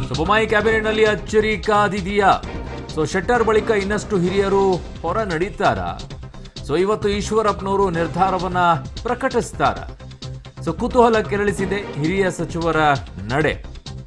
ಬೊಮ್ಮಾಯಿ ಕ್ಯಾಬಿನೆಟ್ನಲ್ಲಿ ಅಚ್ಚರಿ ಕಾದಿದೆಯಾ? ಶೆಟ್ಟರ್ ಬಳಿಕ ಇನ್ನಷ್ಟು ಹಿರಿಯರು ಹೊರ ನಡೀತಾರಾ? ಇವತ್ತು ಈಶ್ವರಪ್ಪನವರು ನಿರ್ಧಾರವನ್ನ ಪ್ರಕಟಿಸ್ತಾರ? ಕುತೂಹಲ ಕೆರಳಿಸಿದೆ ಹಿರಿಯ ಸಚಿವರ ನಡೆ.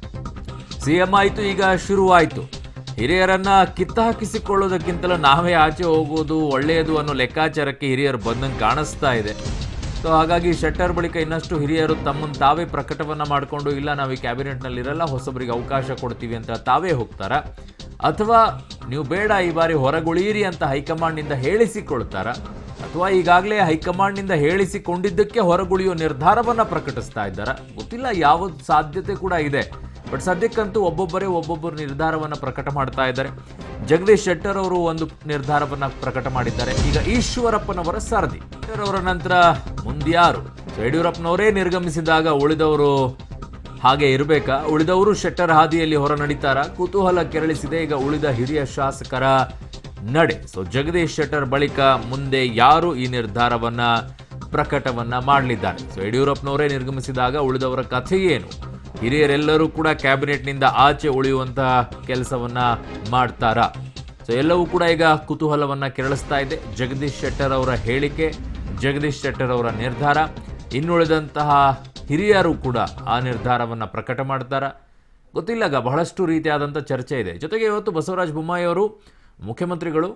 ಸಿಎಂ ಆಯ್ತು, ಈಗ ಶುರುವಾಯಿತು. ಹಿರಿಯರನ್ನ ಕಿತ್ತಾಕಿಸಿಕೊಳ್ಳೋದಕ್ಕಿಂತಲೂ ನಾವೇ ಆಚೆ ಹೋಗೋದು ಒಳ್ಳೆಯದು ಅನ್ನೋ ಲೆಕ್ಕಾಚಾರಕ್ಕೆ ಹಿರಿಯರು ಬಂದಂಗೆ ಕಾಣಿಸ್ತಾ ಇದೆ. ಹಾಗಾಗಿ ಶೆಟ್ಟರ್ ಬಳಿಕ ಇನ್ನಷ್ಟು ಹಿರಿಯರು ತಮ್ಮನ್ನು ತಾವೇ ಪ್ರಕಟವನ್ನ ಮಾಡಿಕೊಂಡು ಇಲ್ಲ ನಾವು ಈ ಕ್ಯಾಬಿನೆಟ್ನಲ್ಲಿರಲ್ಲ, ಹೊಸಬರಿಗೆ ಅವಕಾಶ ಕೊಡ್ತೀವಿ ಅಂತ ತಾವೇ ಹೋಗ್ತಾರ, ಅಥವಾ ನೀವು ಬೇಡ ಈ ಬಾರಿ ಹೊರಗುಳೀರಿ ಅಂತ ಹೈಕಮಾಂಡ್ನಿಂದ ಹೇಳಿಸಿಕೊಳ್ತಾರ, ಅಥವಾ ಈಗಾಗಲೇ ಹೈಕಮಾಂಡ್ನಿಂದ ಹೇಳಿಸಿಕೊಂಡಿದ್ದಕ್ಕೆ ಹೊರಗುಳಿಯೋ ನಿರ್ಧಾರವನ್ನ ಪ್ರಕಟಿಸ್ತಾ ಇದ್ದಾರಾ? ಗೊತ್ತಿಲ್ಲ, ಯಾವ ಸಾಧ್ಯತೆ ಕೂಡ ಇದೆ. ಬಟ್ ಸದ್ಯಕ್ಕಂತೂ ಒಬ್ಬೊಬ್ಬರು ನಿರ್ಧಾರವನ್ನು ಪ್ರಕಟ ಮಾಡ್ತಾ ಇದ್ದಾರೆ. ಜಗದೀಶ್ ಶೆಟ್ಟರ್ ಅವರು ಒಂದು ನಿರ್ಧಾರವನ್ನ ಪ್ರಕಟ ಮಾಡಿದ್ದಾರೆ. ಈಗ ಈಶ್ವರಪ್ಪನವರ ಸರದಿ. ಶೆಟ್ಟರ್ ಅವರ ನಂತರ ಮುಂದ್ಯಾರು? ಯಡಿಯೂರಪ್ಪನವರೇ ನಿರ್ಗಮಿಸಿದಾಗ ಉಳಿದವರು ಹಾಗೆ ಇರಬೇಕಾ? ಉಳಿದವರು ಶೆಟ್ಟರ್ ಹಾದಿಯಲ್ಲಿ ಹೊರ ನಡೀತಾರ? ಕುತೂಹಲ ಕೆರಳಿಸಿದೆ ಈಗ ಉಳಿದ ಹಿರಿಯ ಶಾಸಕರ ನಡೆ. ಜಗದೀಶ್ ಶೆಟ್ಟರ್ ಬಳಿಕ ಮುಂದೆ ಯಾರು ಈ ನಿರ್ಧಾರವನ್ನ ಪ್ರಕಟವನ್ನ ಮಾಡಲಿದ್ದಾರೆ? ಯಡಿಯೂರಪ್ಪನವರೇ ನಿರ್ಗಮಿಸಿದಾಗ ಉಳಿದವರ ಕಥೆ ಏನು? ಹಿರಿಯರೆಲ್ಲರೂ ಕೂಡ ಕ್ಯಾಬಿನೆಟ್ನಿಂದ ಆಚೆ ಉಳಿಯುವಂತಹ ಕೆಲಸವನ್ನ ಮಾಡ್ತಾರಾ? ಎಲ್ಲವೂ ಕೂಡ ಈಗ ಕುತೂಹಲವನ್ನ ಕೆರಳಿಸ್ತಾ ಇದೆ. ಜಗದೀಶ್ ಶೆಟ್ಟರ್ ಅವರ ಹೇಳಿಕೆ, ಜಗದೀಶ್ ಶೆಟ್ಟರ್ ಅವರ ನಿರ್ಧಾರ, ಇನ್ನುಳಿದಂತಹ ಹಿರಿಯರು ಕೂಡ ಆ ನಿರ್ಧಾರವನ್ನ ಪ್ರಕಟ ಮಾಡ್ತಾರಾ? ಗೊತ್ತಿಲ್ಲ. ಬಹಳಷ್ಟು ರೀತಿಯಾದಂಥ ಚರ್ಚೆ ಇದೆ. ಜೊತೆಗೆ ಇವತ್ತು ಬಸವರಾಜ ಬೊಮ್ಮಾಯಿ ಅವರು ಮುಖ್ಯಮಂತ್ರಿಗಳು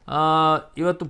ಇವತ್ತು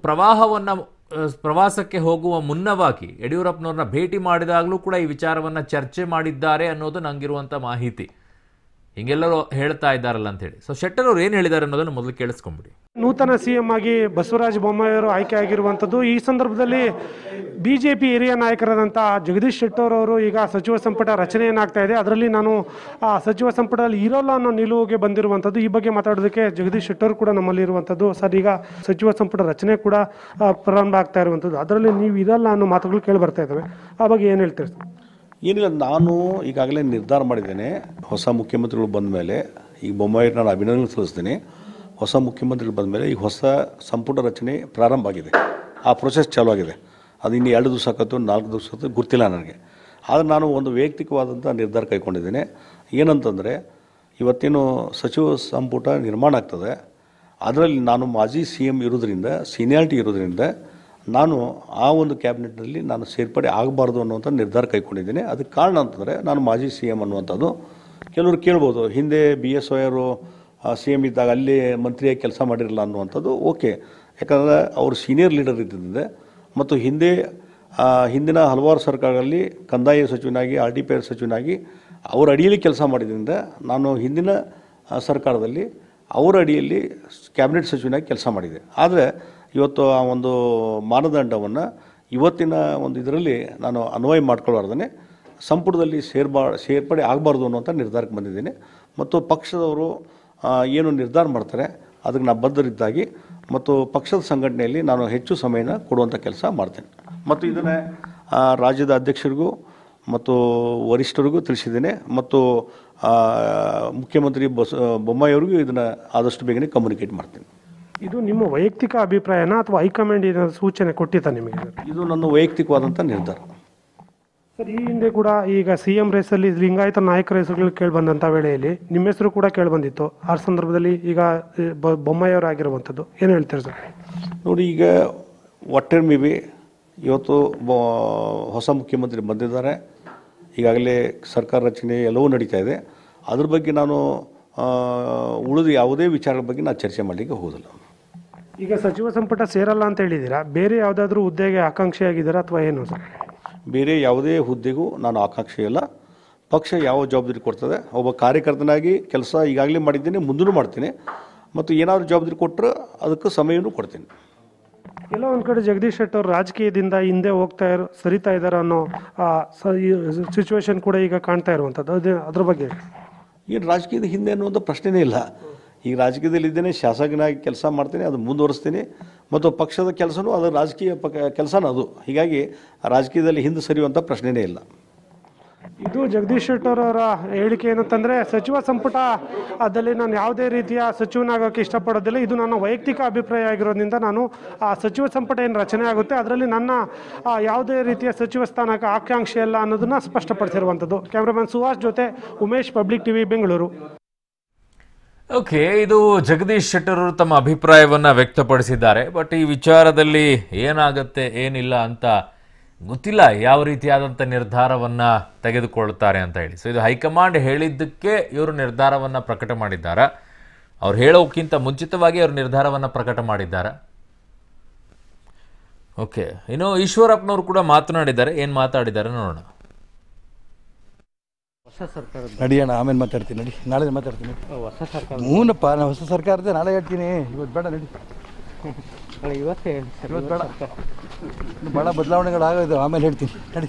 ಪ್ರವಾಸಕ್ಕೆ ಹೋಗುವ ಮುನ್ನವಾಗಿ ಯಡಿಯೂರಪ್ಪನವ್ರನ್ನ ಭೇಟಿ ಮಾಡಿದಾಗಲೂ ಕೂಡ ಈ ವಿಚಾರವನ್ನು ಚರ್ಚೆ ಮಾಡಿದ್ದಾರೆ ಅನ್ನೋದು ನಂಗಿರುವಂಥ ಮಾಹಿತಿ. ಹಿಂಗೆಲ್ಲರೂ ಹೇಳ್ತಾ ಇದ್ದಾರಲ್ಲ ಅಂತೇಳಿ. ಶೆಟ್ಟರ್ ಅವರು ಏನು ಹೇಳಿದ್ದಾರೆ ಅನ್ನೋದನ್ನು ಮೊದಲು ಕೇಳಿಸ್ಕೊಂಡ್ಬಿಡಿ. ನೂತನ ಸಿಎಂ ಆಗಿ ಬಸವರಾಜ ಬೊಮ್ಮಾಯಿ ಅವರು ಆಯ್ಕೆ ಆಗಿರುವಂಥದ್ದು. ಈ ಸಂದರ್ಭದಲ್ಲಿ ಬಿಜೆಪಿ ಹಿರಿಯ ನಾಯಕರಾದಂಥ ಜಗದೀಶ್ ಶೆಟ್ಟರ್ ಅವರು ಈಗ ಸಚಿವ ಸಂಪುಟ ರಚನೆಯನ್ನಾಗ್ತಾ ಇದೆ. ಅದರಲ್ಲಿ ನಾನು ಸಚಿವ ಸಂಪುಟದಲ್ಲಿ ಇರೋಲ್ಲ ಅನ್ನೋ ನಿಲುವಿಗೆ ಬಂದಿರುವಂಥದ್ದು. ಈ ಬಗ್ಗೆ ಮಾತಾಡೋದಕ್ಕೆ ಜಗದೀಶ್ ಶೆಟ್ಟರ್ ಕೂಡ ನಮ್ಮಲ್ಲಿ ಇರುವಂಥದ್ದು. ಸರ್, ಈಗ ಸಚಿವ ಸಂಪುಟ ರಚನೆ ಕೂಡ ಪ್ರಾರಂಭ ಆಗ್ತಾ ಇರುವಂಥದ್ದು. ಅದರಲ್ಲಿ ನೀವು ಇರಲ್ಲ ಅನ್ನೋ ಮಾತುಗಳು ಕೇಳಿ ಬರ್ತಾ ಇದ್ದಾವೆ. ಆ ಬಗ್ಗೆ ಏನು ಹೇಳ್ತೀರಿ ಸರ್? ಏನಿಲ್ಲ, ನಾನು ಈಗಾಗಲೇ ನಿರ್ಧಾರ ಮಾಡಿದ್ದೇನೆ. ಹೊಸ ಮುಖ್ಯಮಂತ್ರಿಗಳು ಬಂದ ಮೇಲೆ ಈಗ ಬೊಮ್ಮಾಯಿ ನಾನು ಅಭಿನಂದನೆ ಸಲ್ಲಿಸ್ತೀನಿ. ಹೊಸ ಮುಖ್ಯಮಂತ್ರಿಗಳು ಬಂದ ಮೇಲೆ ಈಗ ಹೊಸ ಸಂಪುಟ ರಚನೆ ಪ್ರಾರಂಭ ಆಗಿದೆ. ಆ ಪ್ರೊಸೆಸ್ ಚಾಲೂ ಆಗಿದೆ. ಅದು ಇನ್ನು 2 ದಿವಸ ಆಕತ್ತು, 4 ದಿವಸ ಆಕತ್ತು, ಗೊತ್ತಿಲ್ಲ ನನಗೆ. ಆದರೆ ನಾನು ಒಂದು ವೈಯಕ್ತಿಕವಾದಂಥ ನಿರ್ಧಾರ ಕೈಗೊಂಡಿದ್ದೇನೆ. ಏನಂತಂದರೆ, ಇವತ್ತೇನು ಸಚಿವ ಸಂಪುಟ ನಿರ್ಮಾಣ ಆಗ್ತದೆ, ಅದರಲ್ಲಿ ನಾನು ಮಾಜಿ CM ಇರೋದ್ರಿಂದ, ಸೀನಿಯಾರಿಟಿ ಇರೋದ್ರಿಂದ ನಾನು ಆ ಒಂದು ಕ್ಯಾಬಿನೆಟ್ನಲ್ಲಿ ನಾನು ಸೇರ್ಪಡೆ ಆಗಬಾರ್ದು ಅನ್ನುವಂಥ ನಿರ್ಧಾರ ಕೈಗೊಂಡಿದ್ದೇನೆ. ಅದಕ್ಕೆ ಕಾರಣ ಅಂತಂದರೆ, ನಾನು ಮಾಜಿ CM ಅನ್ನುವಂಥದ್ದು ಕೆಲವರು ಕೇಳ್ಬೋದು, ಹಿಂದೆ BSY ಅವರು CM ಇದ್ದಾಗ ಅಲ್ಲಿ ಮಂತ್ರಿಯಾಗಿ ಕೆಲಸ ಮಾಡಿರಲ್ಲ ಅನ್ನುವಂಥದ್ದು. ಓಕೆ, ಯಾಕಂದರೆ ಅವರು ಸೀನಿಯರ್ ಲೀಡರ್ ಇದ್ದಿದ್ದೆ ಮತ್ತು ಹಿಂದಿನ ಹಲವಾರು ಸರ್ಕಾರಗಳಲ್ಲಿ ಕಂದಾಯ ಸಚಿವನಾಗಿ, RTPR ಸಚಿವನಾಗಿ ಅವರ ಅಡಿಯಲ್ಲಿ ಕೆಲಸ ಮಾಡಿದ್ರಿಂದ ನಾನು ಹಿಂದಿನ ಸರ್ಕಾರದಲ್ಲಿ ಅವರ ಅಡಿಯಲ್ಲಿ ಕ್ಯಾಬಿನೆಟ್ ಸಚಿವನಾಗಿ ಕೆಲಸ ಮಾಡಿದೆ. ಆದರೆ ಇವತ್ತು ಆ ಒಂದು ಮಾನದಂಡವನ್ನು ಇವತ್ತಿನ ಒಂದು ಇದರಲ್ಲಿ ನಾನು ಅನ್ವಯ ಮಾಡ್ಕೊಳ್ಳಾರ್ದೇ ಸಂಪುಟದಲ್ಲಿ ಸೇರ್ಪಡೆ ಆಗಬಾರ್ದು ಅನ್ನುವಂಥ ನಿರ್ಧಾರಕ್ಕೆ ಬಂದಿದ್ದೇನೆ. ಮತ್ತು ಪಕ್ಷದವರು ಏನು ನಿರ್ಧಾರ ಮಾಡ್ತಾರೆ ಅದಕ್ಕೆ ನಾನು ಬದ್ಧರಿದ್ದಾಗಿ ಮತ್ತು ಪಕ್ಷದ ಸಂಘಟನೆಯಲ್ಲಿ ನಾನು ಹೆಚ್ಚು ಸಮಯನ ಕೊಡುವಂಥ ಕೆಲಸ ಮಾಡ್ತೇನೆ. ಮತ್ತು ಇದನ್ನೇ ರಾಜ್ಯದ ಅಧ್ಯಕ್ಷರಿಗೂ ಮತ್ತು ವರಿಷ್ಠರಿಗೂ ತಿಳಿಸಿದ್ದೇನೆ. ಮತ್ತು ಮುಖ್ಯಮಂತ್ರಿ ಬೊಮ್ಮಾಯಿಯವರಿಗೂ ಇದನ್ನು ಆದಷ್ಟು ಬೇಗನೆ ಕಮ್ಯುನಿಕೇಟ್ ಮಾಡ್ತೇನೆ. ಇದು ನಿಮ್ಮ ವೈಯಕ್ತಿಕ ಅಭಿಪ್ರಾಯನ ಅಥವಾ ಹೈಕಮಾಂಡ್ ಏನಾದರೂ ಸೂಚನೆ ಕೊಟ್ಟಿತ್ತಾ ನಿಮಗೆ? ಇದು ನನ್ನ ವೈಯಕ್ತಿಕವಾದಂಥ ನಿರ್ಧಾರ. ಸರ್, ಈ ಹಿಂದೆ ಕೂಡ ಈಗ CM ರೇಸಲ್ಲಿ ಲಿಂಗಾಯತ ನಾಯಕರ ಹೆಸರುಗಳು ಕೇಳಿಬಂದಂಥ ವೇಳೆಯಲ್ಲಿ ನಿಮ್ಮ ಹೆಸರು ಕೂಡ ಕೇಳಿಬಂದಿತ್ತು. ಆ ಸಂದರ್ಭದಲ್ಲಿ ಈಗ ಬೊಮ್ಮಾಯಿಯವರು ಆಗಿರುವಂಥದ್ದು ಏನು ಹೇಳ್ತಾರೆ ಸರ್? ನೋಡಿ, ಈಗ ಒಟ್ಟೆ ಮೇ ಬಿ ಇವತ್ತು ಹೊಸ ಮುಖ್ಯಮಂತ್ರಿ ಬಂದಿದ್ದಾರೆ. ಈಗಾಗಲೇ ಸರ್ಕಾರ ರಚನೆ ಎಲ್ಲವೂ ನಡೀತಾ ಇದೆ. ಅದ್ರ ಬಗ್ಗೆ ನಾನು ಉಳಿದ ಯಾವುದೇ ವಿಚಾರದ ಬಗ್ಗೆ ನಾನು ಚರ್ಚೆ ಮಾಡಲಿಕ್ಕೆ ಹೋಗೋದಿಲ್ಲ. ಈಗ ಸಚಿವ ಸಂಪುಟ ಸೇರಲ್ಲ ಅಂತ ಹೇಳಿದ್ದೀರಾ, ಬೇರೆ ಯಾವುದಾದ್ರೂ ಹುದ್ದೆಗೆ ಆಕಾಂಕ್ಷಿಯಾಗಿದ್ದೀರಾ ಅಥವಾ ಏನು ಸರ್? ಬೇರೆ ಯಾವುದೇ ಹುದ್ದೆಗೂ ನಾನು ಆಕಾಂಕ್ಷೆ ಇಲ್ಲ. ಪಕ್ಷ ಯಾವ ಜವಾಬ್ದಾರಿ ಕೊಡ್ತದೆ, ಒಬ್ಬ ಕಾರ್ಯಕರ್ತನಾಗಿ ಕೆಲಸ ಈಗಾಗಲೇ ಮಾಡಿದ್ದೇನೆ, ಮುಂದೂ ಮಾಡ್ತೀನಿ. ಮತ್ತು ಏನಾದರೂ ಜವಾಬ್ದಾರಿ ಕೊಟ್ಟರೆ ಅದಕ್ಕೆ ಸಮಯನೂ ಕೊಡ್ತೀನಿ. ಎಲ್ಲ ಒಂದು ಕಡೆ ಜಗದೀಶ್ ಶೆಟ್ಟರ್ ರಾಜಕೀಯದಿಂದ ಹಿಂದೆ ಸರಿತಾ ಇದ್ದಾರೆ ಅನ್ನೋ ಸಿಚುವೇಶನ್ ಕೂಡ ಈಗ ಕಾಣ್ತಾ ಇರುವಂಥದ್ದು. ಅದ್ರ ಬಗ್ಗೆ ಏನು ರಾಜಕೀಯದ ಹಿಂದೆ ಅನ್ನುವಂಥ ಪ್ರಶ್ನೆನೇ ಇಲ್ಲ. ಈಗ ರಾಜಕೀಯದಲ್ಲಿ ಇದ್ದೇನೆ, ಶಾಸಕನಾಗಿ ಕೆಲಸ ಮಾಡ್ತೀನಿ, ಅದು ಮುಂದುವರಿಸ್ತೀನಿ. ಮತ್ತು ಪಕ್ಷದ ಕೆಲಸನೂ ಅದು ರಾಜಕೀಯ ಕೆಲಸನೂ ಅದು. ಹೀಗಾಗಿ ರಾಜಕೀಯದಲ್ಲಿ ಹಿಂದೆ ಸರಿಯುವಂಥ ಪ್ರಶ್ನೆನೇ ಇಲ್ಲ. ಇದು ಜಗದೀಶ್ ಶೆಟ್ಟರ್ ಅವರ ಹೇಳಿಕೆ ಏನಂತಂದರೆ, ಸಚಿವ ಸಂಪುಟ ಅದಲ್ಲಿ ನಾನು ಯಾವುದೇ ರೀತಿಯ ಸಚಿವನಾಗೋಕ್ಕೆ ಇಷ್ಟಪಡೋದಿಲ್ಲ. ಇದು ನನ್ನ ವೈಯಕ್ತಿಕ ಅಭಿಪ್ರಾಯ ಆಗಿರೋದ್ರಿಂದ ನಾನು ಆ ಸಚಿವ ಸಂಪುಟ ಏನು ರಚನೆ ಆಗುತ್ತೆ ಅದರಲ್ಲಿ ನನ್ನ ಯಾವುದೇ ರೀತಿಯ ಸಚಿವ ಸ್ಥಾನಕ್ಕೆ ಆಕಾಂಕ್ಷೆ ಇಲ್ಲ ಅನ್ನೋದನ್ನು ಸ್ಪಷ್ಟಪಡಿಸಿರುವಂಥದ್ದು. ಕ್ಯಾಮ್ರಾಮನ್ ಸುಹಾಸ್ ಜೊತೆ Umesh, public TV, Bengaluru. Okay, ಇದು ಜಗದೀಶ್ ಶೆಟ್ಟರ್ ಅವರು ತಮ್ಮ ಅಭಿಪ್ರಾಯವನ್ನ ವ್ಯಕ್ತಪಡಿಸಿದ್ದಾರೆ. ಬಟ್ ಈ ವಿಚಾರದಲ್ಲಿ ಏನಾಗುತ್ತೆ ಏನಿಲ್ಲ ಅಂತ ಗೊತ್ತಿಲ್ಲ, ಯಾವ ರೀತಿಯಾದಂಥ ನಿರ್ಧಾರವನ್ನ ತೆಗೆದುಕೊಳ್ತಾರೆ ಅಂತ ಹೇಳಿ. ಸೊ ಇದು ಹೈಕಮಾಂಡ್ ಹೇಳಿದ್ದಕ್ಕೆ ಇವರು ನಿರ್ಧಾರವನ್ನ ಪ್ರಕಟ ಮಾಡಿದ್ದಾರೆ. ಅವ್ರು ಹೇಳೋಕ್ಕಿಂತ ಮುಂಚಿತವಾಗಿ ಅವರು ನಿರ್ಧಾರವನ್ನ ಪ್ರಕಟ ಮಾಡಿದ್ದಾರೆ. ಓಕೆ, ಇನ್ನು ಈಶ್ವರಪ್ಪನವರು ಕೂಡ ಮಾತನಾಡಿದ್ದಾರೆ. ಏನು ಮಾತಾಡಿದ್ದಾರೆ ನೋಡೋಣ. ಹೊಸ ಸರ್ಕಾರ ನಡಿ ಅಣ್ಣ, ಆಮೇಲೆ ಮಾತಾಡ್ತೀನಿ, ನಡಿ, ನಾಳೆ ಮಾತಾಡ್ತೀನಿ. ಹೊಸ ಸರ್ಕಾರ ಹ್ಞೂನಪ್ಪ, ನಾನು ಹೊಸ ಸರ್ಕಾರದೇ ನಾಳೆ ಹೇಳ್ತೀನಿ, ಇವತ್ತು ಬೇಡ, ನಡಿ. ಇವತ್ತೇ ಹೇಳಿ ಸರ್, ಇವತ್ತು ಬೇಡ, ಭಾಳ ಬದಲಾವಣೆಗಳಾಗೋದು, ಆಮೇಲೆ ಹೇಳ್ತೀನಿ, ನಡಿ.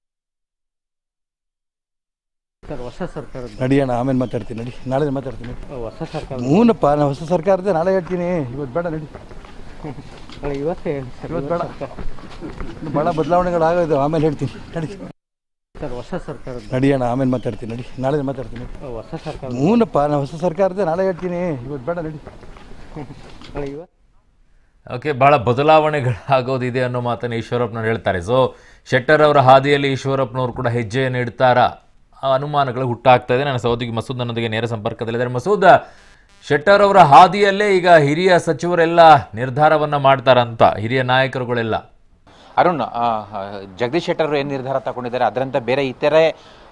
ಸರ್ ಹೊಸ ಸರ್ಕಾರ ನಡಿ ಅಣ್ಣ, ಆಮೇಲೆ ಮಾತಾಡ್ತೀನಿ, ನಡಿ, ನಾಳೆ ಮಾತಾಡ್ತೀನಿ. ಹೊಸ ಸರ್ಕಾರ ಹ್ಞೂನಪ್ಪ, ನಾನು ಹೊಸ ಸರ್ಕಾರದೇ ನಾಳೆ ಹೇಳ್ತೀನಿ, ಇವತ್ತು ಬೇಡ, ನಡಿ. ಇವತ್ತೇ ಹೇಳಿ ಸರ್, ಇವತ್ತು ಬೇಡ, ಭಾಳ ಬದಲಾವಣೆಗಳಾಗೋದು, ಆಮೇಲೆ ಹೇಳ್ತೀನಿ, ನಡಿ. ಸರ್ ಹೊಸ ಸರ್ಕಾರ ನಡಿ ಅಣ್ಣ, ಆಮೇಲೆ ಮಾತಾಡ್ತೀನಿ, ನಡಿ, ನಾಳೆ ಮಾತಾಡ್ತೀನಿ. ಹೊಸ ಸರ್ಕಾರ ಹ್ಞೂನಪ್ಪ, ನಾನು ಹೊಸ ಸರ್ಕಾರದೇ ನಾಳೆ ಹೇಳ್ತೀನಿ, ಇವತ್ತು ಬೇಡ, ನಡಿ. ಓಕೆ, ಭಾಳ ಬದಲಾವಣೆಗಳಾಗೋದಿದೆ ಅನ್ನೋ ಮಾತನ್ನು ಈಶ್ವರಪ್ಪನವ್ರು ಹೇಳ್ತಾರೆ. ಸೊ ಶೆಟ್ಟರ್ ಅವರ ಹಾದಿಯಲ್ಲಿ ಈಶ್ವರಪ್ಪನವರು ಕೂಡ ಹೆಜ್ಜೆಯನ್ನು ಇಡ್ತಾರಾ, ಆ ಅನುಮಾನಗಳು ಹುಟ್ಟಾಗ್ತಾ ಇದೆ. ನನ್ನ ಸಹೋದರಿ ಮಸೂದ್ ನನ್ನೊಂದಿಗೆ ನೇರ ಸಂಪರ್ಕದಲ್ಲಿದ್ದಾರೆ. ಮಸೂದ್, ಶೆಟ್ಟರ್ ಅವರ ಹಾದಿಯಲ್ಲೇ ಈಗ ಹಿರಿಯ ಸಚಿವರೆಲ್ಲ ನಿರ್ಧಾರವನ್ನು ಮಾಡ್ತಾರಂತ, ಹಿರಿಯ ನಾಯಕರುಗಳೆಲ್ಲ. ಅರುಣ್, ಜಗದೀಶ್ ಶೆಟ್ಟರ್ ಏನು ನಿರ್ಧಾರ ತಗೊಂಡಿದ್ದಾರೆ ಅದರಂತೆ ಬೇರೆ ಇತರೆ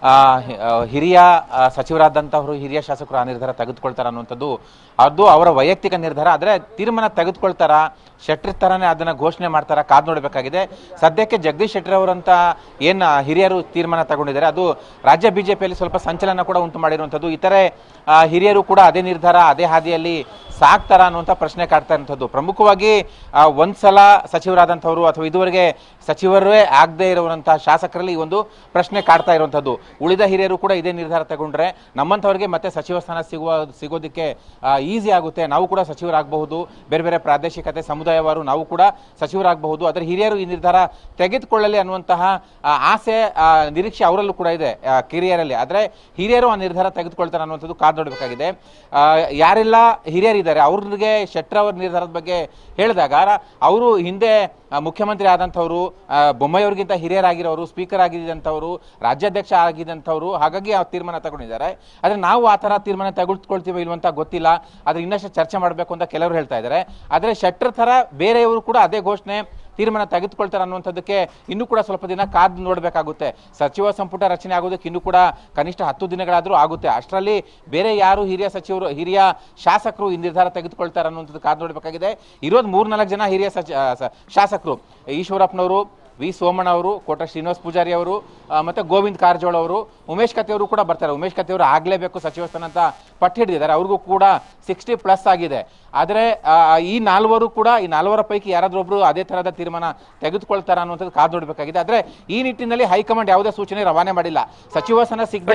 ಹಿರಿಯ ಸಚಿವರಾದಂಥವರು, ಹಿರಿಯ ಶಾಸಕರು ಆ ನಿರ್ಧಾರ ತೆಗೆದುಕೊಳ್ತಾರೆ ಅನ್ನುವಂಥದ್ದು ಅದು ಅವರ ವೈಯಕ್ತಿಕ ನಿರ್ಧಾರ. ಆದರೆ ತೀರ್ಮಾನ ತೆಗೆದುಕೊಳ್ತಾರ, ಶೆಟ್ಟರ್ ಥರನೇ ಅದನ್ನು ಘೋಷಣೆ ಮಾಡ್ತಾರ, ಕಾದು ನೋಡಬೇಕಾಗಿದೆ. ಸದ್ಯಕ್ಕೆ ಜಗದೀಶ್ ಶೆಟ್ಟರ್ ಅವರಂತ ಏನು ಹಿರಿಯರು ತೀರ್ಮಾನ ತಗೊಂಡಿದ್ದಾರೆ ಅದು ರಾಜ್ಯ ಬಿಜೆಪಿಯಲ್ಲಿ ಸ್ವಲ್ಪ ಸಂಚಲನ ಕೂಡ ಉಂಟು ಮಾಡಿರುವಂಥದ್ದು. ಇತರೆ ಹಿರಿಯರು ಕೂಡ ಅದೇ ನಿರ್ಧಾರ, ಅದೇ ಹಾದಿಯಲ್ಲಿ ಸಾಕ್ತಾರ ಅನ್ನುವಂಥ ಪ್ರಶ್ನೆ ಕಾಡ್ತಾ ಇರುವಂಥದ್ದು. ಪ್ರಮುಖವಾಗಿ ಒಂದ್ಸಲ ಸಚಿವರಾದಂಥವ್ರು ಅಥವಾ ಇದುವರೆಗೆ ಸಚಿವರೇ ಆಗದೆ ಇರುವಂತಹ ಶಾಸಕರಲ್ಲಿ ಈ ಒಂದು ಪ್ರಶ್ನೆ ಕಾಡ್ತಾ ಇರುವಂಥದ್ದು. ಉಳಿದ ಹಿರಿಯರು ಕೂಡ ಇದೇ ನಿರ್ಧಾರ ತಗೊಂಡ್ರೆ ನಮ್ಮಂಥವ್ರಿಗೆ ಮತ್ತೆ ಸಚಿವ ಸ್ಥಾನ ಸಿಗೋದಕ್ಕೆ ಈಸಿ ಆಗುತ್ತೆ, ನಾವು ಕೂಡ ಸಚಿವರಾಗಬಹುದು, ಬೇರೆ ಬೇರೆ ಪ್ರಾದೇಶಿಕತೆ ಸಮುದಾಯವಾರು ನಾವು ಕೂಡ ಸಚಿವರಾಗಬಹುದು. ಆದರೆ ಹಿರಿಯರು ಈ ನಿರ್ಧಾರ ತೆಗೆದುಕೊಳ್ಳಲಿ ಅನ್ನುವಂತಹ ಆಸೆ, ನಿರೀಕ್ಷೆ ಅವರಲ್ಲೂ ಕೂಡ ಇದೆ ಕಿರಿಯರಲ್ಲಿ. ಆದರೆ ಹಿರಿಯರು ಆ ನಿರ್ಧಾರ ತೆಗೆದುಕೊಳ್ತಾರೆ ಅನ್ನುವಂಥದ್ದು ಕಾದು ನೋಡಬೇಕಾಗಿದೆ. ಯಾರೆಲ್ಲ ಹಿರಿಯರಿದ್ದಾರೆ ಅವ್ರಿಗೆ ಶೆಟ್ಟರ್ ಅವರ ನಿರ್ಧಾರದ ಬಗ್ಗೆ ಹೇಳಿದಾಗ ಅವರು ಹಿಂದೆ ಮುಖ್ಯಮಂತ್ರಿ ಆದಂಥವ್ರು, ಬೊಮ್ಮಾಯಿಯವ್ರಿಗಿಂತ ಹಿರಿಯರಾಗಿರೋರು, ಸ್ಪೀಕರ್ ಆಗಿದ್ದಂಥವ್ರು, ರಾಜ್ಯಾಧ್ಯಕ್ಷ ಆಗಿದ್ದಂಥವ್ರು, ಹಾಗಾಗಿ ಆ ತೀರ್ಮಾನ ತಗೊಂಡಿದ್ದಾರೆ. ಆದರೆ ನಾವು ಆ ಥರ ತೀರ್ಮಾನ ತೆಗೆದುಕೊಳ್ತೀವಿ ಇಲ್ವಂತ ಗೊತ್ತಿಲ್ಲ, ಆದರೆ ಇನ್ನಷ್ಟು ಚರ್ಚೆ ಮಾಡಬೇಕು ಅಂತ ಕೆಲವರು ಹೇಳ್ತಾ ಇದ್ದಾರೆ. ಆದರೆ ಶೆಟ್ಟರ್ ಥರ ಬೇರೆಯವರು ಕೂಡ ಅದೇ ಘೋಷಣೆ ತೀರ್ಮಾನ ತೆಗೆದುಕೊಳ್ತಾರೆ ಅನ್ನುವಂಥದ್ದಕ್ಕೆ ಇನ್ನೂ ಕೂಡ ಸ್ವಲ್ಪ ದಿನ ಕಾದು ನೋಡಬೇಕಾಗುತ್ತೆ. ಸಚಿವ ಸಂಪುಟ ರಚನೆ ಆಗೋದಕ್ಕೆ ಇನ್ನೂ ಕೂಡ ಕನಿಷ್ಠ 10 ದಿನಗಳಾದರೂ ಆಗುತ್ತೆ. ಅಷ್ಟರಲ್ಲಿ ಬೇರೆ ಯಾರು ಹಿರಿಯ ಸಚಿವರು, ಹಿರಿಯ ಶಾಸಕರು ಈ ನಿರ್ಧಾರ ತೆಗೆದುಕೊಳ್ತಾರೆ ಅನ್ನುವಂಥದ್ದು ಕಾದು ನೋಡಬೇಕಾಗಿದೆ. ಇರೋದು 3-4 ಜನ ಹಿರಿಯ ಶಾಸಕರು, ಈಶ್ವರಪ್ಪನವರು, ವಿ ಸೋಮಣ್ಣ ಅವರು, ಕೋಟ ಶ್ರೀನಿವಾಸ್ ಪೂಜಾರಿ ಅವರು, ಮತ್ತು ಗೋವಿಂದ ಕಾರಜೋಳ ಅವರು, ಉಮೇಶ್ ಕತ್ತಿ ಅವರು ಕೂಡ ಬರ್ತಾರೆ. ಉಮೇಶ್ ಕತ್ತಿ ಅವರು ಆಗಲೇಬೇಕು ಸಚಿವ ಸ್ಥಾನ ಅಂತ ಪಟ್ಟು ಹಿಡಿದಿದ್ದಾರೆ, ಅವ್ರಿಗೂ ಕೂಡ 60+ ಆಗಿದೆ. ಆದರೆ ಈ 4 ಕೂಡ, ಈ 4 ಪೈಕಿ ಯಾರಾದ್ರೂ ಒಬ್ರು ಅದೇ ತರಹದ ತೀರ್ಮಾನ ತೆಗೆದುಕೊಳ್ತಾರ ಅನ್ನುವಂಥದ್ದು ಕಾದು ನೋಡಬೇಕಾಗಿದೆ. ಆದ್ರೆ ಈ ನಿಟ್ಟಿನಲ್ಲಿ ಹೈಕಮಾಂಡ್ ಯಾವುದೇ ಸೂಚನೆ ರವಾನೆ ಮಾಡಿಲ್ಲ. ಸಚಿವ ಸ್ಥಾನ ಸಿಗದೆ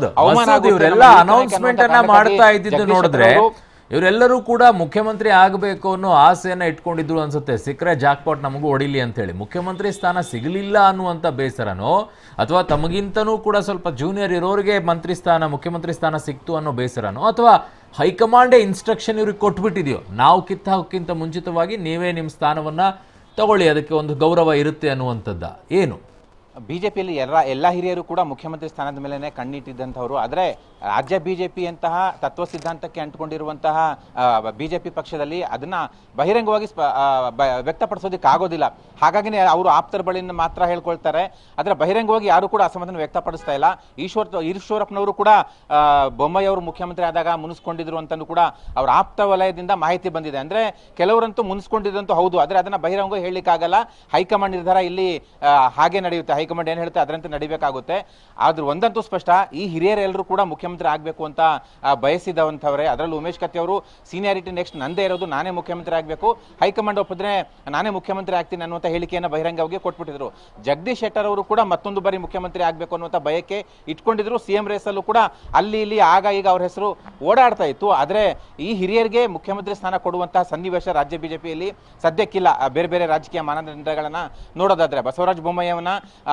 ಇವರೆಲ್ಲ ಅನೌನ್ಸ್ಮೆಂಟ್ ಅನ್ನ ಮಾಡ್ತಾ ಇದ್ದಿದ್ದು ನೋಡಿದ್ರೆ ಇವರೆಲ್ಲರೂ ಕೂಡ ಮುಖ್ಯಮಂತ್ರಿ ಆಗಬೇಕು ಅನ್ನೋ ಆಸೆಯನ್ನ ಇಟ್ಕೊಂಡಿದ್ರು ಅನ್ಸುತ್ತೆ. ಸಿಕ್ಕರೆ ಜಾಕ್ಪಾಟ್ ನಮಗೂ ಹೊಡಿಲಿ ಅಂತ ಹೇಳಿ. ಮುಖ್ಯಮಂತ್ರಿ ಸ್ಥಾನ ಸಿಗಲಿಲ್ಲ ಅನ್ನುವಂಥ ಬೇಸರನೋ ಅಥವಾ ತಮಗಿಂತನೂ ಕೂಡ ಸ್ವಲ್ಪ ಜೂನಿಯರ್ ಇರೋರಿಗೆ ಮಂತ್ರಿ ಸ್ಥಾನ, ಮುಖ್ಯಮಂತ್ರಿ ಸ್ಥಾನ ಸಿಕ್ತು ಅನ್ನೋ ಬೇಸರನೋ ಅಥವಾ ಹೈಕಮಾಂಡೇ ಇನ್ಸ್ಟ್ರಕ್ಷನ್ ಇವ್ರಿಗೆ ಕೊಟ್ಬಿಟ್ಟಿದೆಯೋ, ನಾವು ಕಿತ್ತಕ್ಕಿಂತ ಮುಂಚಿತವಾಗಿ ನೀವೇ ನಿಮ್ಮ ಸ್ಥಾನವನ್ನ ತಗೊಳ್ಳಿ, ಅದಕ್ಕೆ ಒಂದು ಗೌರವ ಇರುತ್ತೆ ಅನ್ನುವಂಥದ್ದ ಏನು? ಬಿಜೆಪಿಯಲ್ಲಿ ಎಲ್ಲ ಹಿರಿಯರು ಕೂಡ ಮುಖ್ಯಮಂತ್ರಿ ಸ್ಥಾನದ ಮೇಲೆ ಕಣ್ಣಿಟ್ಟಿದ್ದಂಥವ್ರು. ಆದರೆ ರಾಜ್ಯ ಬಿಜೆಪಿ ಅಂತಹ ತತ್ವ ಸಿದ್ಧಾಂತಕ್ಕೆ ಅಂಟಿಕೊಂಡಿರುವಂತಹ ಬಿಜೆಪಿ ಪಕ್ಷದಲ್ಲಿ ಅದನ್ನ ಬಹಿರಂಗವಾಗಿ ವ್ಯಕ್ತಪಡಿಸೋದಕ್ಕೆ ಆಗೋದಿಲ್ಲ. ಹಾಗಾಗಿ ಅವರು ಆಪ್ತರ ಬಳಿಯಿಂದ ಮಾತ್ರ ಹೇಳ್ಕೊಳ್ತಾರೆ, ಆದರೆ ಬಹಿರಂಗವಾಗಿ ಯಾರು ಕೂಡ ಅಸಮಾಧಾನ ವ್ಯಕ್ತಪಡಿಸ್ತಾ ಇಲ್ಲ. ಈಶ್ವರಪ್ಪನವರು ಕೂಡ ಬೊಮ್ಮಾಯಿ ಅವರು ಮುಖ್ಯಮಂತ್ರಿ ಆದಾಗ ಮುನಿಸ್ಕೊಂಡಿದ್ರು ಅಂತಲೂ ಕೂಡ ಅವರ ಆಪ್ತ ವಲಯದಿಂದ ಮಾಹಿತಿ ಬಂದಿದೆ. ಅಂದ್ರೆ ಕೆಲವರಂತೂ ಮುನಿಸ್ಕೊಂಡಿದ್ದಂತೂ ಹೌದು, ಆದರೆ ಅದನ್ನ ಬಹಿರಂಗವಾಗಿ ಹೇಳಲಿಕ್ಕಾಗಲ್ಲ. ಹೈಕಮಾಂಡ್ ನಿರ್ಧಾರ ಇಲ್ಲಿ ಹಾಗೆ ನಡೆಯುತ್ತೆ, ಹೈಕಮಾಂಡ್ ಏನು ಹೇಳುತ್ತೆ ಅದರಂತೆ ನಡಿಬೇಕಾಗುತ್ತೆ. ಆದ್ರೂ ಒಂದಂತೂ ಸ್ಪಷ್ಟ, ಈ ಹಿರಿಯರೆಲ್ಲರೂ ಕೂಡ ಮುಖ್ಯಮಂತ್ರಿ ಆಗಬೇಕು ಅಂತ ಬಯಸಿದವಂಥವ್ರೆ. ಅದರಲ್ಲೂ ಉಮೇಶ್ ಕತ್ತಿ ಅವರು ಸೀನಿಯಾರಿಟಿ ನೆಕ್ಸ್ಟ್ ನಂದೇ ಇರೋದು, ನಾನೇ ಮುಖ್ಯಮಂತ್ರಿ ಆಗಬೇಕು, ಹೈಕಮಾಂಡ್ ಒಪ್ಪಿದ್ರೆ ನಾನೇ ಮುಖ್ಯಮಂತ್ರಿ ಆಗ್ತೀನಿ ಅನ್ನುವಂಥ ಹೇಳಿಕೆಯನ್ನು ಬಹಿರಂಗವಾಗಿ ಕೊಟ್ಬಿಟ್ಟಿದ್ರು. ಜಗದೀಶ್ ಶೆಟ್ಟರ್ ಅವರು ಕೂಡ ಮತ್ತೊಂದು ಬಾರಿ ಮುಖ್ಯಮಂತ್ರಿ ಆಗಬೇಕು ಅನ್ನುವಂಥ ಬಯಕೆ ಇಟ್ಕೊಂಡಿದ್ರು. ಸಿಎಂ ರೇಸಲ್ಲೂ ಕೂಡ ಅಲ್ಲಿ ಇಲ್ಲಿ ಆಗ ಈಗ ಅವ್ರ ಹೆಸರು ಓಡಾಡ್ತಾ ಇತ್ತು. ಆದರೆ ಈ ಹಿರಿಯರಿಗೆ ಮುಖ್ಯಮಂತ್ರಿ ಸ್ಥಾನ ಕೊಡುವಂತಹ ಸನ್ನಿವೇಶ ರಾಜ್ಯ ಬಿಜೆಪಿಯಲ್ಲಿ ಸದ್ಯಕ್ಕಿಲ್ಲ. ಬೇರೆ ಬೇರೆ ರಾಜಕೀಯ ಮಾನದಂಡಗಳನ್ನ ನೋಡೋದಾದ್ರೆ ಬಸವರಾಜ ಬೊಮ್ಮಾಯಿಯವನ್ನ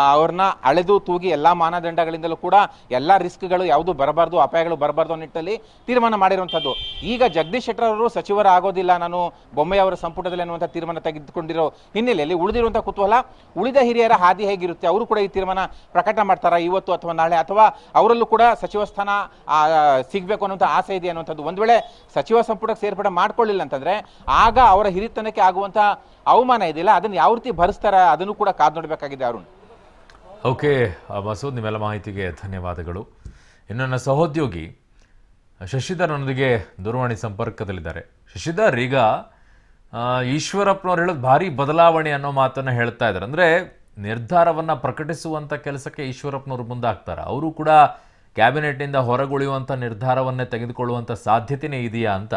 ಅವ್ರನ್ನ ಅಳೆದು ತೂಗಿ ಎಲ್ಲಾ ಮಾನದಂಡಗಳಿಂದಲೂ ಕೂಡ ಎಲ್ಲಾ ರಿಸ್ಕ್ಗಳು ಯಾವುದು ಬರಬಾರ್ದು, ಅಪಾಯಗಳು ಬರಬಾರ್ದು ನಿಟ್ಟಲ್ಲಿ ತೀರ್ಮಾನ ಮಾಡಿರುವಂತದ್ದು. ಈಗ ಜಗದೀಶ್ ಶೆಟ್ಟರ್ ಅವರು ಸಚಿವರ ಆಗೋದಿಲ್ಲ, ನಾನು ಬೊಮ್ಮಾಯಿ ಅವರ ಸಂಪುಟದಲ್ಲಿ ಅನ್ನುವಂಥ ತೀರ್ಮಾನ ತೆಗೆದುಕೊಂಡಿರೋ ಹಿನ್ನೆಲೆಯಲ್ಲಿ ಉಳಿದಿರುವಂತಹ ಕುತೂಹಲ, ಉಳಿದ ಹಿರಿಯರ ಹಾದಿ ಹೇಗಿರುತ್ತೆ, ಅವರು ಕೂಡ ಈ ತೀರ್ಮಾನ ಪ್ರಕಟ ಮಾಡ್ತಾರಾ ಇವತ್ತು ಅಥವಾ ನಾಳೆ, ಅಥವಾ ಅವರಲ್ಲೂ ಕೂಡ ಸಚಿವ ಸ್ಥಾನ ಸಿಗಬೇಕು ಅನ್ನುವಂಥ ಆಸೆ ಇದೆ ಅನ್ನುವಂಥದ್ದು. ಒಂದ್ ವೇಳೆ ಸಚಿವ ಸಂಪುಟಕ್ಕೆ ಸೇರ್ಪಡೆ ಮಾಡ್ಕೊಳ್ಳಿಲ್ಲ ಅಂತಂದ್ರೆ ಆಗ ಅವರ ಹಿರಿತನಕ್ಕೆ ಆಗುವಂತಹ ಅವಮಾನ ಇದೆಯಲ್ಲ, ಅದನ್ನು ಯಾವ ರೀತಿ ಭರಿಸ್ತಾರ ಅದನ್ನು ಕೂಡ ಕಾದು ನೋಡಬೇಕಾಗಿದೆ ಅರುಣ್. ಓಕೆ ಮಸೂದ್, ನಿಮ್ಮೆಲ್ಲ ಮಾಹಿತಿಗೆ ಧನ್ಯವಾದಗಳು. ಇನ್ನು ನನ್ನ ಸಹೋದ್ಯೋಗಿ ಶಶಿಧರ್ ನನ್ನೊಂದಿಗೆ ದೂರವಾಣಿ ಸಂಪರ್ಕದಲ್ಲಿದ್ದಾರೆ. ಶಶಿಧರ್, ಈಗ ಈಶ್ವರಪ್ಪನವ್ರು ಹೇಳೋದು ಭಾರಿ ಬದಲಾವಣೆ ಅನ್ನೋ ಮಾತನ್ನ ಹೇಳ್ತಾ ಇದ್ದಾರೆ. ಅಂದ್ರೆ ನಿರ್ಧಾರವನ್ನ ಪ್ರಕಟಿಸುವಂತ ಕೆಲಸಕ್ಕೆ ಈಶ್ವರಪ್ಪನವರು ಮುಂದಾಗ್ತಾರ, ಅವರು ಕೂಡ ಕ್ಯಾಬಿನೆಟ್ನಿಂದ ಹೊರಗುಳಿಯುವಂತ ನಿರ್ಧಾರವನ್ನೇ ತೆಗೆದುಕೊಳ್ಳುವಂತ ಸಾಧ್ಯತೆನೇ ಇದೆಯಾ ಅಂತ?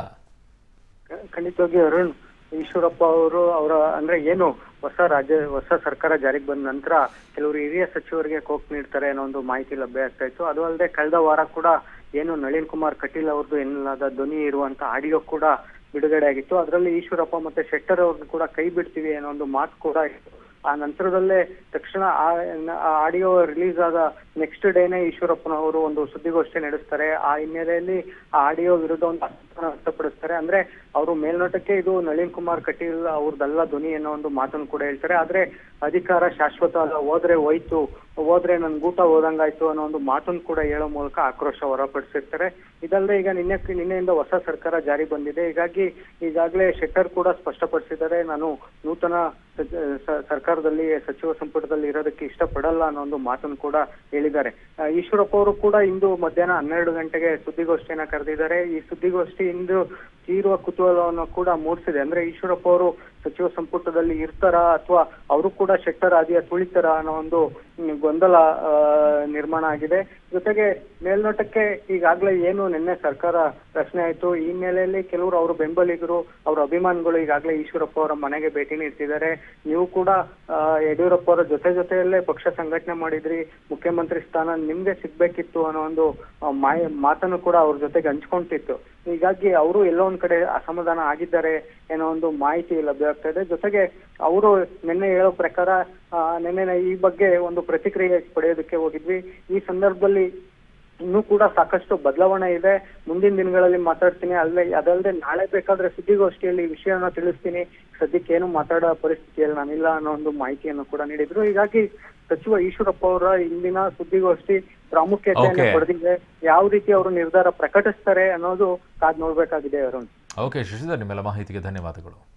ಖಂಡಿತವಾಗಿ ಅರುಣ್, ಈಶ್ವರಪ್ಪ ಅವರು ಅವರ ಅಂದ್ರೆ ಏನು ಹೊಸ ಸರ್ಕಾರ ಜಾರಿಗೆ ಬಂದ ನಂತರ ಕೆಲವರು ಹಿರಿಯ ಸಚಿವರಿಗೆ ಕೋಕ್ ನೀಡ್ತಾರೆ ಅನ್ನೋ ಒಂದು ಮಾಹಿತಿ ಲಭ್ಯ ಆಗ್ತಾ ಇತ್ತು. ಅದು ಅಲ್ಲದೆ ಕಳೆದ ವಾರ ಕೂಡ ಏನು ನಳಿನ್ ಕುಮಾರ್ ಕಟೀಲ್ ಅವ್ರದ್ದು ಎನ್ನಲಾದ ಧ್ವನಿ ಇರುವಂತ ಆಡಿಯೋ ಕೂಡ ಬಿಡುಗಡೆ ಆಗಿತ್ತು. ಅದರಲ್ಲಿ ಈಶ್ವರಪ್ಪ ಮತ್ತೆ ಶೆಟ್ಟರ್ ಅವ್ರನ್ನ ಕೂಡ ಕೈ ಬಿಡ್ತೀವಿ ಅನ್ನೋ ಒಂದು ಮಾತು ಕೂಡ ಇತ್ತು. ಆ ನಂತರದಲ್ಲೇ ತಕ್ಷಣ ಆ ಆಡಿಯೋ ರಿಲೀಸ್ ಆದ ನೆಕ್ಸ್ಟ್ ಡೇನೆ ಈಶ್ವರಪ್ಪನವರು ಒಂದು ಸುದ್ದಿಗೋಷ್ಠಿ ನಡೆಸ್ತಾರೆ. ಆ ಹಿನ್ನೆಲೆಯಲ್ಲಿ ಆ ಆಡಿಯೋ ವಿರುದ್ಧ ಒಂದು ಅಸಮಾಧಾನ ವ್ಯಕ್ತಪಡಿಸ್ತಾರೆ. ಅಂದ್ರೆ ಅವರು ಮೇಲ್ನೋಟಕ್ಕೆ ಇದು ನಳಿನ್ ಕುಮಾರ್ ಕಟೀಲ್ ಅವ್ರದ್ದಲ್ಲ ಧ್ವನಿ ಅನ್ನೋ ಒಂದು ಮಾತನ್ನು ಕೂಡ ಹೇಳ್ತಾರೆ. ಆದ್ರೆ ಅಧಿಕಾರ ಶಾಶ್ವತ ಅಲ್ಲ, ಹೋದ್ರೆ ನನ್ ಗೂಟ ಹೋದಂಗಾಯ್ತು ಅನ್ನೋ ಒಂದು ಮಾತನ್ನು ಕೂಡ ಹೇಳೋ ಮೂಲಕ ಆಕ್ರೋಶ ಹೊರಪಡಿಸಿರ್ತಾರೆ. ಇದಲ್ಲದೆ ಈಗ ನಿನ್ನೆಯಿಂದ ಹೊಸ ಸರ್ಕಾರ ಜಾರಿ ಬಂದಿದೆ. ಈಗಾಗಲೇ ಶೆಟ್ಟರ್ ಕೂಡ ಸ್ಪಷ್ಟಪಡಿಸಿದ್ದಾರೆ, ನಾನು ನೂತನ ಸರ್ಕಾರದಲ್ಲಿ ಸಚಿವ ಸಂಪುಟದಲ್ಲಿ ಇರೋದಕ್ಕೆ ಇಷ್ಟಪಡಲ್ಲ ಅನ್ನೋ ಒಂದು ಮಾತನ್ನು ಕೂಡ ಹೇಳಿದ್ದಾರೆ. ಈಶ್ವರಪ್ಪ ಅವರು ಕೂಡ ಇಂದು ಮಧ್ಯಾಹ್ನ 12 ಗಂಟೆಗೆ ಸುದ್ದಿಗೋಷ್ಠಿಯನ್ನ ಕರೆದಿದ್ದಾರೆ. ಈ ಸುದ್ದಿಗೋಷ್ಠಿ ಇಂದು ತೀರುವ ಕುತೂಹಲವನ್ನು ಕೂಡ ಮೂಡಿಸಿದೆ. ಅಂದ್ರೆ ಈಶ್ವರಪ್ಪ ಅವರು ಸಚಿವ ಸಂಪುಟದಲ್ಲಿ ಇರ್ತಾರಾ ಅಥವಾ ಅವರು ಕೂಡ ಶೆಟ್ಟರ್ ಹಾದಿಯ ತುಳಿತಾರ ಅನ್ನೋ ಒಂದು ಗೊಂದಲ ನಿರ್ಮಾಣ ಆಗಿದೆ. ಜೊತೆಗೆ ಮೇಲ್ನೋಟಕ್ಕೆ ಈಗಾಗಲೇ ಏನು ನಿನ್ನೆ ಸರ್ಕಾರ ರಚನೆ ಆಯ್ತು, ಈ ಹಿನ್ನೆಲೆಯಲ್ಲಿ ಕೆಲವರು ಅವರು ಬೆಂಬಲಿಗರು, ಅವರ ಅಭಿಮಾನಿಗಳು ಈಗಾಗಲೇ ಈಶ್ವರಪ್ಪ ಅವರ ಮನೆಗೆ ಭೇಟಿ ನೀಡ್ತಿದ್ದಾರೆ. ನೀವು ಕೂಡ ಯಡಿಯೂರಪ್ಪ ಅವರ ಜೊತೆಯಲ್ಲೇ ಪಕ್ಷ ಸಂಘಟನೆ ಮಾಡಿದ್ರಿ, ಮುಖ್ಯಮಂತ್ರಿ ಸ್ಥಾನ ನಿಮ್ಗೆ ಸಿಗ್ಬೇಕಿತ್ತು ಅನ್ನೋ ಒಂದು ಮಾತನ್ನು ಕೂಡ ಅವ್ರ ಜೊತೆಗೆ ಹಂಚ್ಕೊಂತಿತ್ತು. ಹೀಗಾಗಿ ಅವರು ಎಲ್ಲೋ ಒಂದ್ ಕಡೆ ಅಸಮಾಧಾನ ಆಗಿದ್ದಾರೆ ಏನೋ ಒಂದು ಮಾಹಿತಿ ಲಭ್ಯವಾಗ್ತಾ ಇದೆ. ಜೊತೆಗೆ ಅವರು ನಿನ್ನೆ ಹೇಳೋ ಪ್ರಕಾರ ನಿನ್ನೆ ಈ ಬಗ್ಗೆ ಒಂದು ಪ್ರತಿಕ್ರಿಯೆ ಪಡೆಯೋದಕ್ಕೆ ಹೋಗಿದ್ವಿ. ಈ ಸಂದರ್ಭದಲ್ಲಿ ಇನ್ನೂ ಕೂಡ ಸಾಕಷ್ಟು ಬದಲಾವಣೆ ಇದೆ, ಮುಂದಿನ ದಿನಗಳಲ್ಲಿ ಮಾತಾಡ್ತೀನಿ, ಅದಲ್ಲದೆ ನಾಳೆ ಬೇಕಾದ್ರೆ ಸುದ್ದಿಗೋಷ್ಠಿಯಲ್ಲಿ ಈ ವಿಷಯನ ತಿಳಿಸ್ತೀನಿ, ಸದ್ಯಕ್ಕೆ ಏನು ಮಾತಾಡೋ ಪರಿಸ್ಥಿತಿಯಲ್ಲಿ ನಾನಿಲ್ಲ ಅನ್ನೋ ಒಂದು ಮಾಹಿತಿಯನ್ನು ಕೂಡ ನೀಡಿದ್ರು. ಹೀಗಾಗಿ ಸಚಿವ ಈಶ್ವರಪ್ಪ ಅವರ ಇಂದಿನ ಸುದ್ದಿಗೋಷ್ಠಿ ಪ್ರಾಮುಖ್ಯತೆಯನ್ನು ಪಡೆದಿದೆ. ಯಾವ ರೀತಿ ಅವರು ನಿರ್ಧಾರ ಪ್ರಕಟಿಸ್ತಾರೆ ಅನ್ನೋದು ಕಾದ್ ನೋಡ್ಬೇಕಾಗಿದೆ ಅರುಣ್. ಓಕೆ ಶಶಿಧರ್, ನಿಮ್ಮೆಲ್ಲ ಮಾಹಿತಿಗೆ ಧನ್ಯವಾದಗಳು.